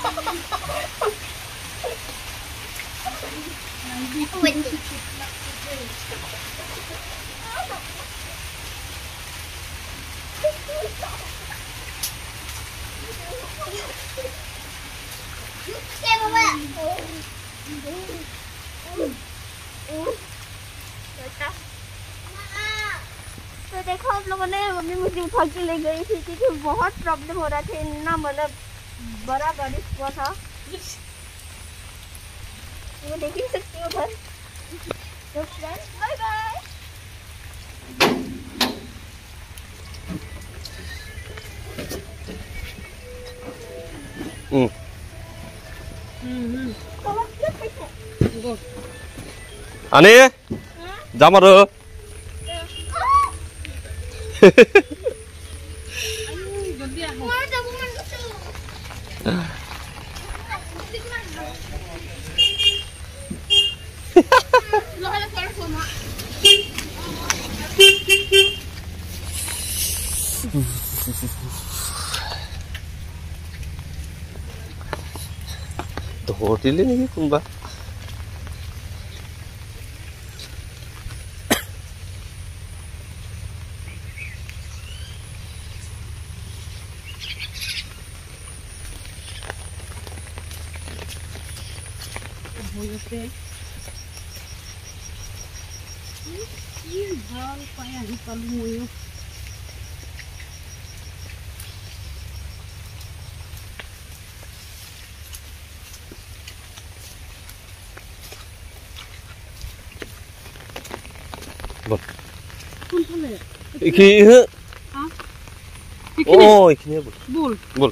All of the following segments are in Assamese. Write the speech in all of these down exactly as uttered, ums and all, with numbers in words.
तो देखो आप लोगों ने मम्मी मुझे उठा के ले गई थी क्योंकि बहुत प्रॉब्लम हो रहा था इतना मतलब बड़ा बारिश हुआ था वो देख ही सकती हो घर तो friends bye bye hmm hmm आने जा मारो ধৰিলে নেকি কোনবা ভাল পাই আহি পালো ময়ো বল কোনফালে কি হে ও এখানে বল বল বল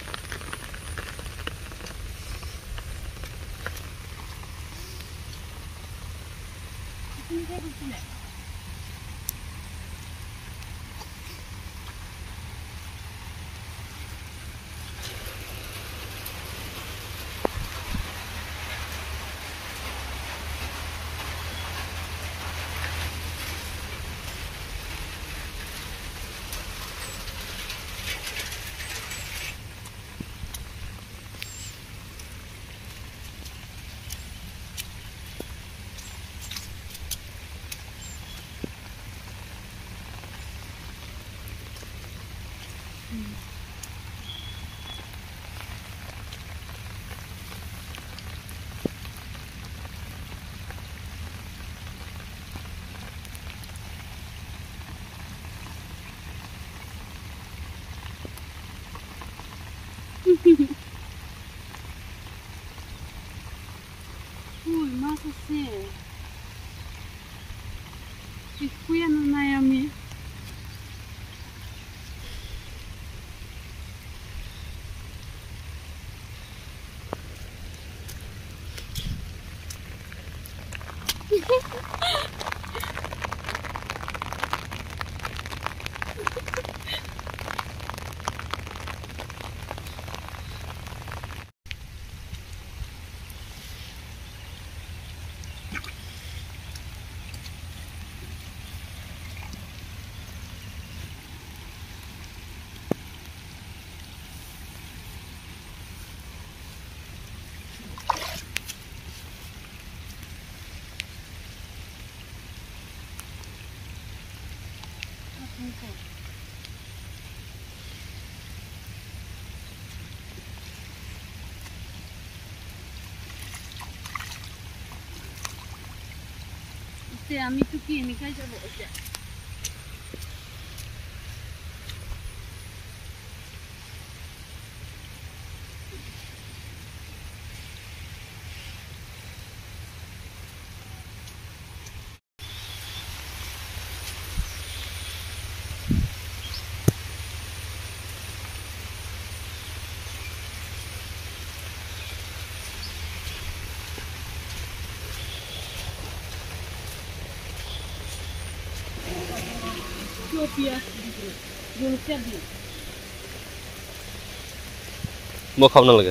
Uy, más así. Si fui a Miami. আমি তো কি এনেকাই যাব এতিয়া মই খাব নালাগে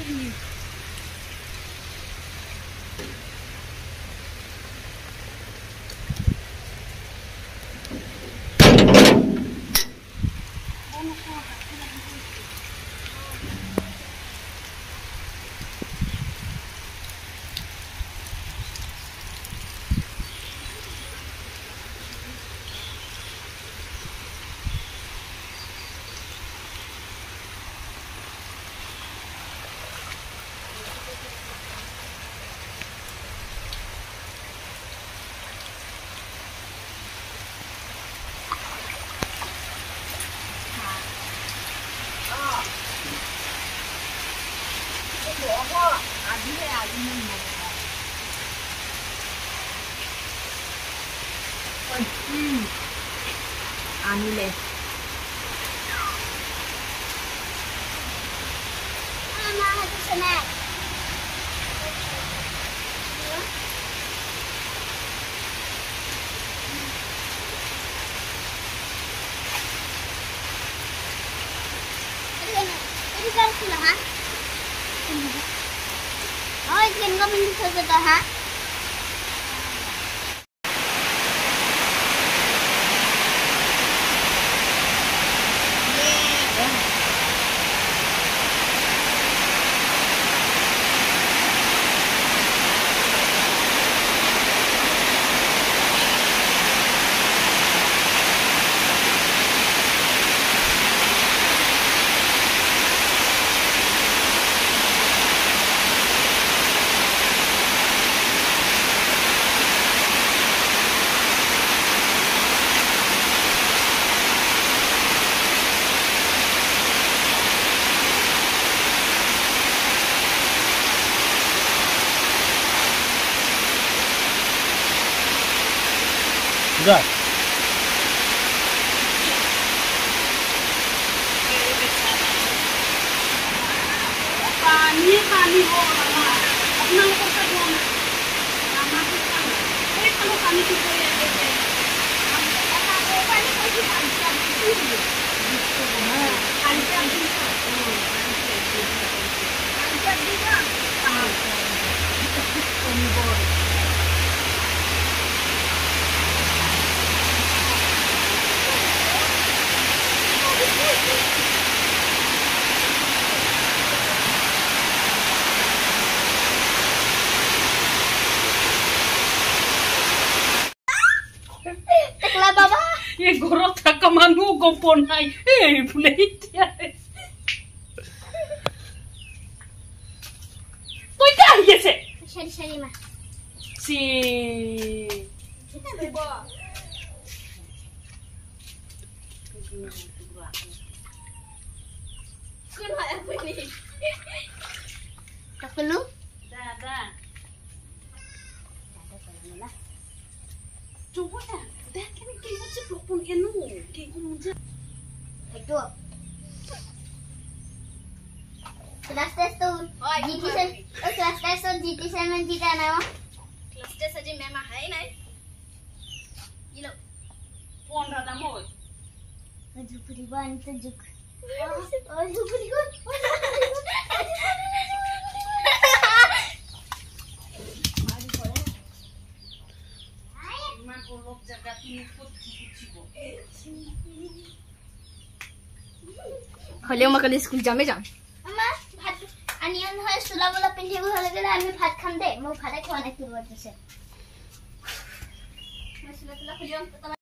আনিলে মা হাতে snack ini kan sudah ha oh ini kan bisa sudah ha Sudah. पानी पानी हो रहा है अपना ऊपर का धोना नामा के खाना कोई खाना पानी की कोई ऐसे है हम ऐसा वो पानी कोई भी पानी का नहीं है हां पानी का भी पानी का भी ना हां पानी बोल Tekla baba ये गोरो था कमानू गोपोन नाई ए भूले क्या है कोई क्या है ये से Shari shari ma si Kita bebo Kun hai apa ni Tak perlu dah dah Ada perlu lah coba dah dah kan kita ceplok pun enu kayak gini Itu Kelas tes tu G T seven Oh kelas tes tu G T seven kita nama Kelas tes aja memang hai naik Gila pon dah moy Tujuh ribuan tujuh Oh tujuh ribuan man ulok jaga tinuput cibo হলেও মাকে স্কুল যামে যাম আমা ভাত আনিয়ন হয় সুলা বলা পিন্ধিব হলে গলে আমি ভাত খাম দে মই ভাতে খোৱা নাই তুৰ বতছে মই সুলা তুলা খুলিম